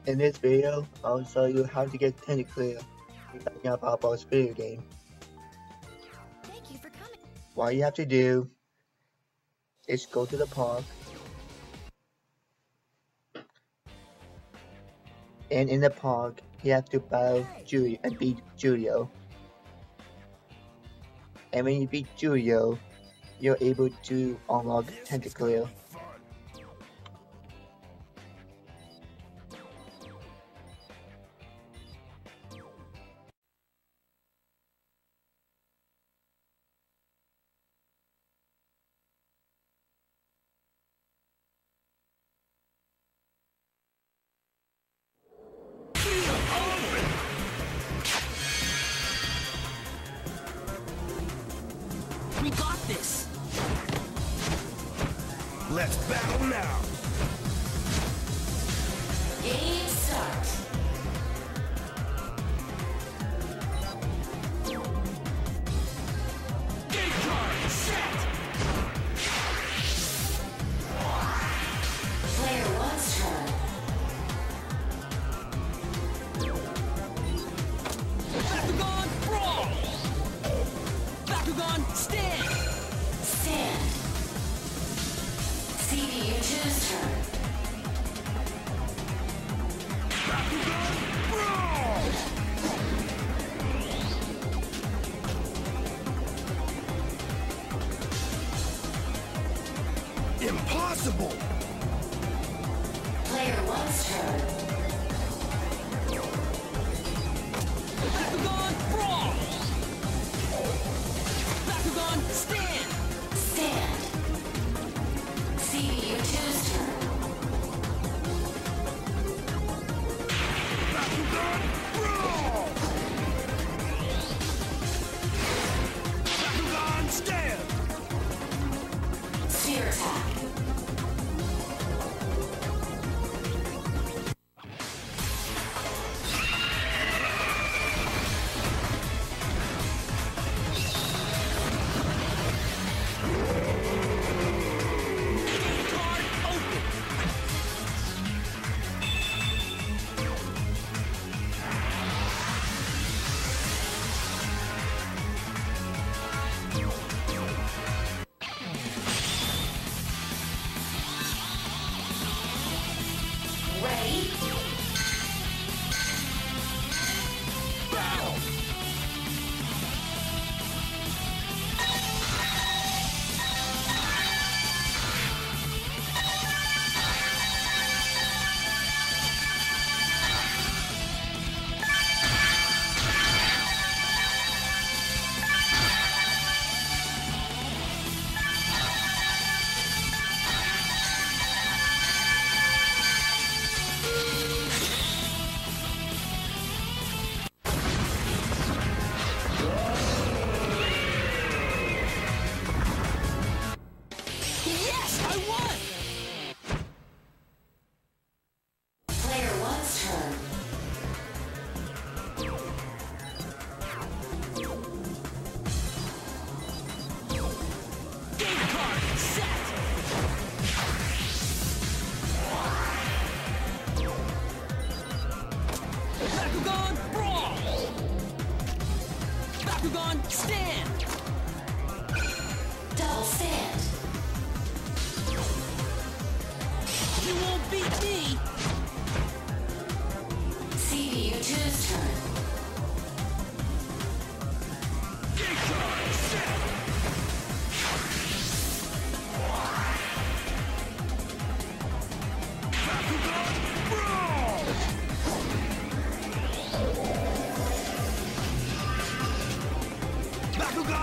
In this video, I'll show you how to get Tentaclear in your Brawlers video game. Thank you for coming. What you have to do is go to the park, and in the park, you have to battle Julio and beat Julio. And when you beat Julio, you're able to unlock Tentaclear. We got this! Let's battle now! Game start. Game card set! Player one's turn. Bakugan Brawl! Bakugan Stand! Stand. CPU2's turn. Bakugan Brawl! Impossible! Player one's turn. Bakugan Brawl! Bakugan Stand! Stand. CPU2's turn. Bakugan Brawl! Bakugan Stand! Sphere attack. Card open! Ready? Battle! Yes! I won! Player one's turn. Game card set! Bakugan Brawl! Bakugan Stand! Double stand. You won't beat me! CPU2's turn. Game card set! Bakugan Brawl! Bakugan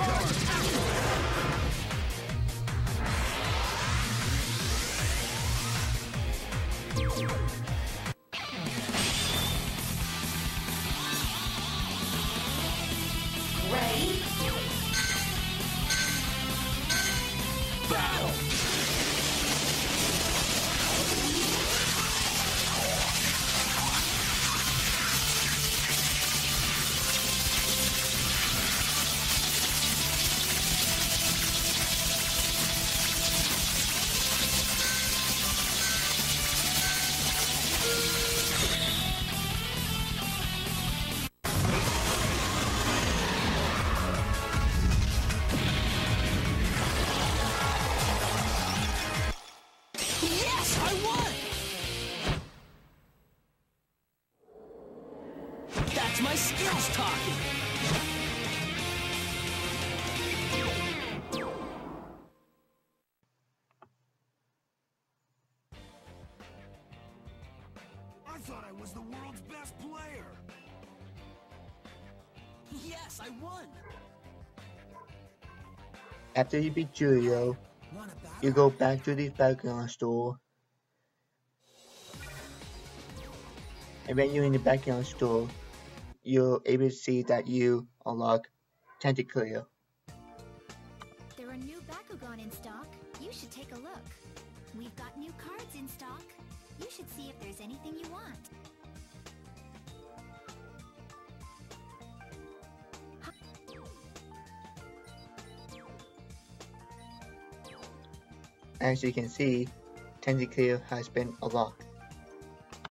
Ready? Battle! Yes, I won! That's my skills talking! I thought I was the world's best player. Yes, I won! After you beat Julio, Want a battle? you go back to the Bakugan store. And when you're in the Bakugan store, you're able to see that you unlock Tentaclear. There are new Bakugan in stock. You should take a look. We've got new cards in stock. You should see if there's anything you want. As you can see, Tentaclear has been unlocked.